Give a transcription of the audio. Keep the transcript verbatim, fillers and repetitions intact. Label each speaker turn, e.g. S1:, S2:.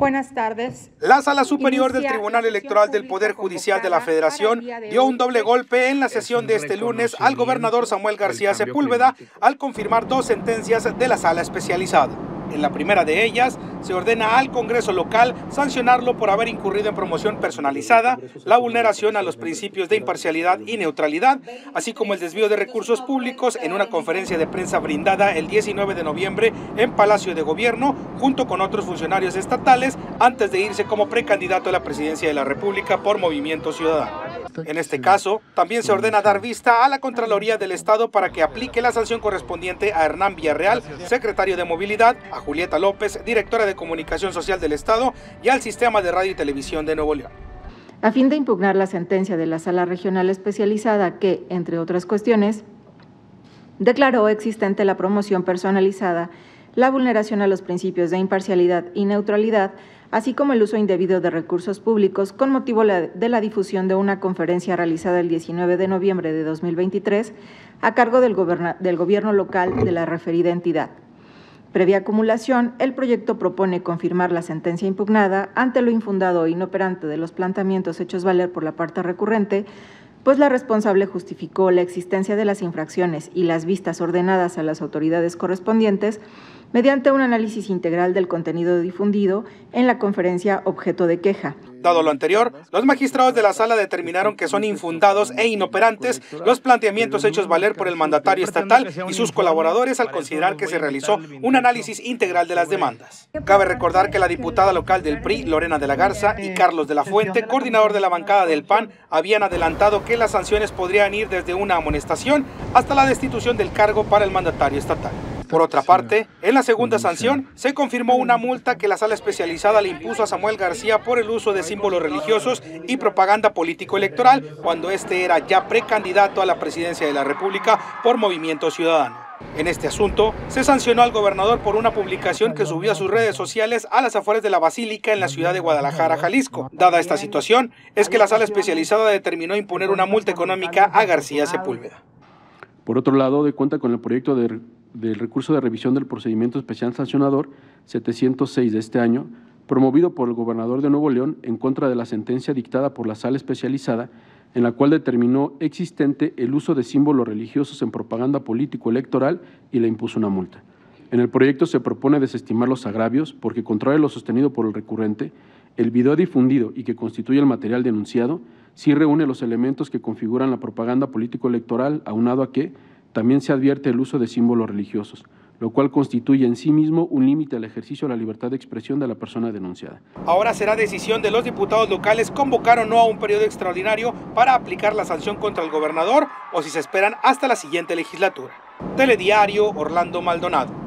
S1: Buenas tardes.
S2: La Sala Superior del Tribunal Electoral del Poder Judicial de la Federación dio un doble golpe en la sesión de este lunes al gobernador Samuel García Sepúlveda al confirmar dos sentencias de la Sala Especializada. En la primera de ellas, se ordena al Congreso local sancionarlo por haber incurrido en promoción personalizada, la vulneración a los principios de imparcialidad y neutralidad, así como el desvío de recursos públicos en una conferencia de prensa brindada el diecinueve de noviembre en Palacio de Gobierno, junto con otros funcionarios estatales, antes de irse como precandidato a la presidencia de la República por Movimiento Ciudadano. En este caso, también se ordena dar vista a la Contraloría del Estado para que aplique la sanción correspondiente a Hernán Villarreal, secretario de Movilidad, a Julieta López, directora de Comunicación Social del Estado, y al Sistema de Radio y Televisión de Nuevo León.
S1: A fin de impugnar la sentencia de la Sala Regional Especializada que, entre otras cuestiones, declaró existente la promoción personalizada, la vulneración a los principios de imparcialidad y neutralidad, así como el uso indebido de recursos públicos con motivo de la difusión de una conferencia realizada el diecinueve de noviembre de dos mil veintitrés a cargo del, del gobierno local de la referida entidad. Previa acumulación, el proyecto propone confirmar la sentencia impugnada ante lo infundado e inoperante de los planteamientos hechos valer por la parte recurrente, pues la responsable justificó la existencia de las infracciones y las vistas ordenadas a las autoridades correspondientes mediante un análisis integral del contenido difundido en la conferencia objeto de queja.
S2: Dado lo anterior, los magistrados de la sala determinaron que son infundados e inoperantes los planteamientos hechos valer por el mandatario estatal y sus colaboradores al considerar que se realizó un análisis integral de las demandas. Cabe recordar que la diputada local del P R I, Lorena de la Garza, y Carlos de la Fuente, coordinador de la bancada del P A N, habían adelantado que las sanciones podrían ir desde una amonestación hasta la destitución del cargo para el mandatario estatal. Por otra parte, en la segunda sanción se confirmó una multa que la Sala Especializada le impuso a Samuel García por el uso de símbolos religiosos y propaganda político-electoral cuando este era ya precandidato a la presidencia de la República por Movimiento Ciudadano. En este asunto, se sancionó al gobernador por una publicación que subió a sus redes sociales a las afueras de la Basílica en la ciudad de Guadalajara, Jalisco. Dada esta situación, es que la Sala Especializada determinó imponer una multa económica a García Sepúlveda.
S3: Por otro lado, de cuenta con el proyecto de, del recurso de revisión del procedimiento especial sancionador setecientos seis de este año, promovido por el gobernador de Nuevo León en contra de la sentencia dictada por la Sala Especializada, en la cual determinó existente el uso de símbolos religiosos en propaganda político-electoral y le impuso una multa. En el proyecto se propone desestimar los agravios porque, contrario a lo sostenido por el recurrente, el video difundido y que constituye el material denunciado sí reúne los elementos que configuran la propaganda político-electoral, aunado a que también se advierte el uso de símbolos religiosos, lo cual constituye en sí mismo un límite al ejercicio de la libertad de expresión de la persona denunciada.
S2: Ahora será decisión de los diputados locales convocar o no a un periodo extraordinario para aplicar la sanción contra el gobernador o si se esperan hasta la siguiente legislatura. Telediario, Orlando Maldonado.